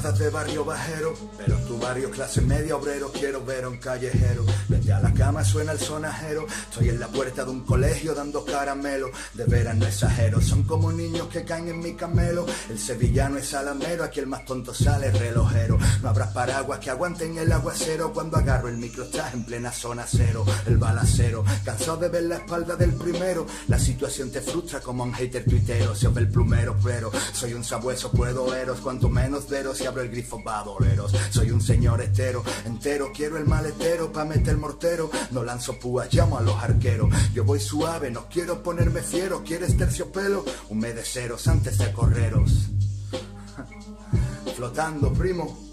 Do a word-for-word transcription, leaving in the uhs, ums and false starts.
acuerdas de barrio bajero, pero en tu barrio clase media obrero. Quiero ver a un callejero, vete a la cama, suena el sonajero. Estoy en la puerta de un colegio dando caramelo. De veras no exagero, son como niños que caen en mi camelo. El sevillano es alamero, aquí el más tonto sale relojero. No habrá paraguas que aguanten el aguacero. Cuando agarro el micro estás en plena zona cero. El balacero, cansado de ver la espalda del primero. La situación te frustra como un hater tuitero. Se ve el plumero, pero soy un sabueso, puedo veros. Cuanto menos veros, si abro el grifo va a doleros. Soy un señor estero, entero, quiero el maletero pa' meter el mortero. No lanzo púas, llamo a los arqueros. Yo voy suave, no quiero ponerme fiero. ¿Quieres terciopelo? Humedeceros antes de correros. Flotando, primo.